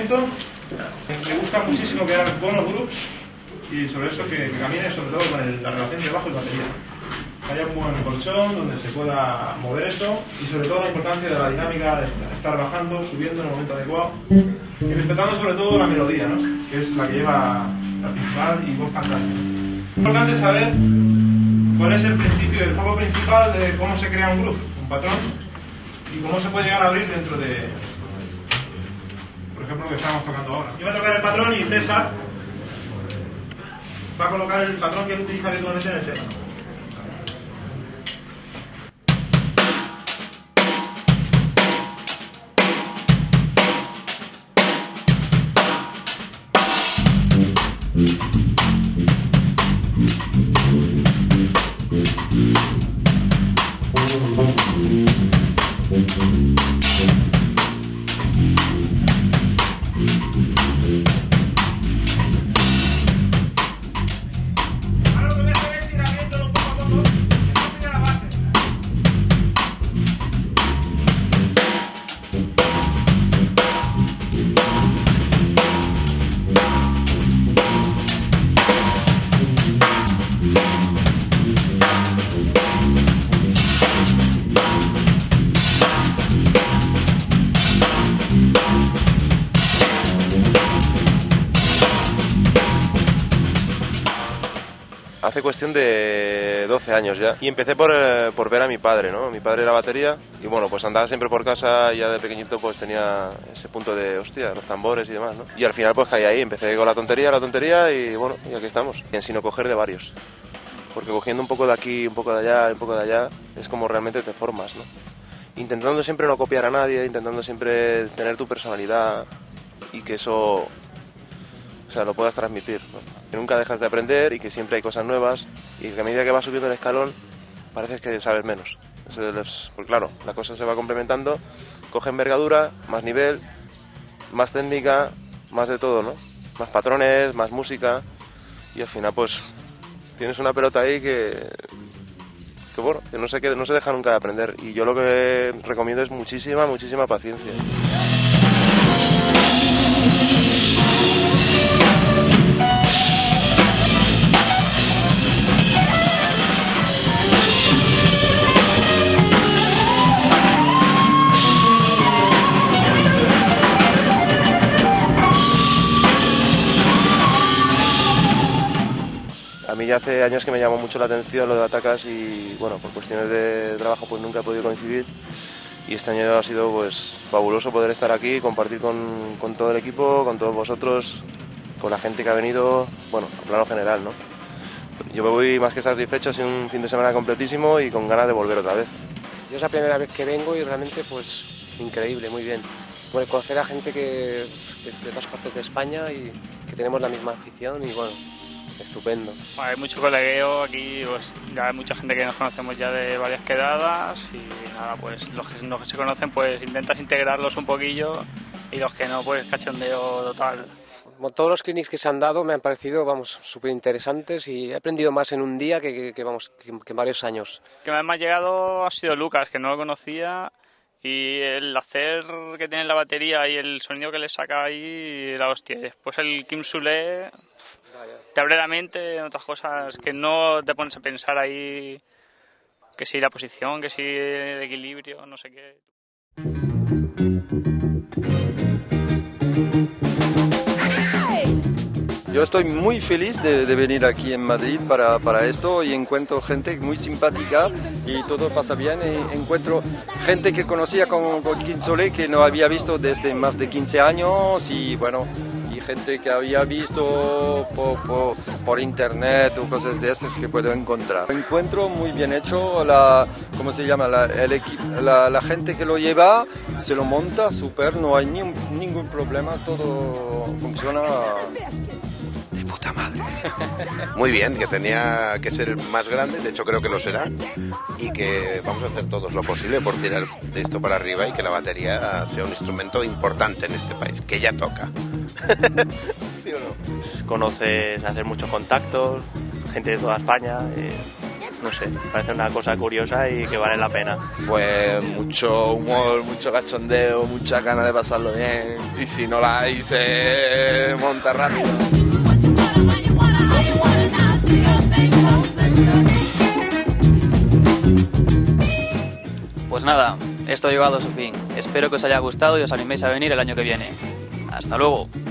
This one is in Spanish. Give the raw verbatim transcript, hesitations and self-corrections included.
entrenamiento. Me gusta muchísimo que hagan buenos grupos y sobre eso que, que camine sobre todo con el, la relación de bajo y batería. Que haya un buen colchón donde se pueda mover eso y sobre todo la importancia de la dinámica de estar bajando, subiendo en el momento adecuado y respetando sobre todo la melodía, ¿no? Que es la que lleva la principal y voz cantante. Es importante saber cuál es el principio, el foco principal de cómo se crea un groove, un patrón y cómo se puede llegar a abrir dentro de, por ejemplo, lo que estamos tocando ahora. Yo voy a tocar el patrón y César va a colocar el patrón que él utiliza habitualmente en el tema. Hace cuestión de doce años ya, y empecé por, eh, por ver a mi padre, ¿no? Mi padre era batería, y bueno, pues andaba siempre por casa, y ya de pequeñito pues tenía ese punto de, hostia, los tambores y demás, ¿no? Y al final pues caí ahí, empecé con la tontería, la tontería, y bueno, y aquí estamos, en sino coger de varios. Porque cogiendo un poco de aquí, un poco de allá, un poco de allá, es como realmente te formas, ¿no? Intentando siempre no copiar a nadie, intentando siempre tener tu personalidad, y que eso... O sea, lo puedas transmitir, ¿no? Que nunca dejas de aprender y que siempre hay cosas nuevas y que a medida que vas subiendo el escalón parece que sabes menos. Pues claro, la cosa se va complementando, coge envergadura, más nivel, más técnica, más de todo, ¿no? Más patrones, más música y al final pues tienes una pelota ahí que, que bueno, que no se, que no se deja nunca de aprender y yo lo que recomiendo es muchísima, muchísima paciencia. A mí ya hace años que me llamó mucho la atención lo de Attackas y bueno, por cuestiones de trabajo pues nunca he podido coincidir y este año ha sido pues fabuloso poder estar aquí, compartir con, con todo el equipo, con todos vosotros, con la gente que ha venido, bueno, a plano general, ¿no? Yo me voy más que satisfecho, ha sido un fin de semana completísimo y con ganas de volver otra vez. Yo es la primera vez que vengo y realmente pues increíble, muy bien. Bueno, conocer a gente que, de, de todas partes de España y que tenemos la misma afición y bueno, estupendo. Bueno, hay mucho colegueo aquí, pues, ya hay mucha gente que nos conocemos ya de varias quedadas y nada, pues los que no se conocen pues intentas integrarlos un poquillo y los que no pues cachondeo total. Como todos los clinics que se han dado me han parecido, vamos, súper interesantes y he aprendido más en un día que, que, que vamos, que, que en varios años. El que más me ha llegado ha sido Lucas, que no lo conocía y el hacer que tiene la batería y el sonido que le saca ahí, la hostia. Después el Kim Sule te abre la mente en otras cosas que no te pones a pensar ahí, que si la posición, que si el equilibrio, no sé qué. Yo estoy muy feliz de, de venir aquí en Madrid para, para esto y encuentro gente muy simpática y todo pasa bien. Y encuentro gente que conocía con, con Kim Sule que no había visto desde más de quince años y bueno, y gente que había visto por, por, por internet o cosas de estas que puedo encontrar. Encuentro muy bien hecho, la, ¿cómo se llama? La, el equipo, la, la gente que lo lleva se lo monta súper, no hay ni, ningún problema, todo funciona. De puta madre. Muy bien, que tenía que ser el más grande, de hecho creo que lo será, y que vamos a hacer todos lo posible por tirar de esto para arriba y que la batería sea un instrumento importante en este país, que ya toca. ¿Sí o no? Conoces, hacer muchos contactos, gente de toda España, eh, no sé, parece una cosa curiosa y que vale la pena. Pues mucho humor, mucho cachondeo, mucha ganas de pasarlo bien, y si no la hay se monta rápido. Pues nada, esto ha llegado a su fin. Espero que os haya gustado y os animéis a venir el año que viene. ¡Hasta luego!